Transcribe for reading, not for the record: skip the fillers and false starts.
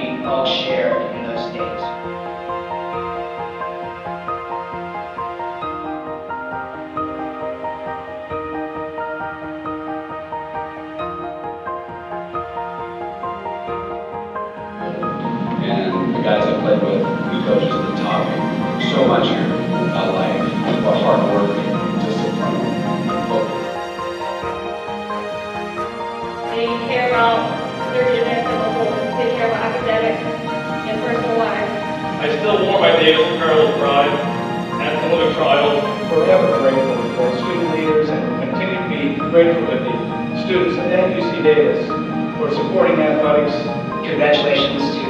we all shared in those days. And the guys I played with, the coaches that taught me so much about life, about hard work, discipline, and focus. They care about clearliness as a whole. They care about academics and personal life. I still wore my Davis apparel with pride at some of the trials. Forever grateful for the student leaders and continue to be grateful to the students at UC Davis for supporting athletics. Congratulations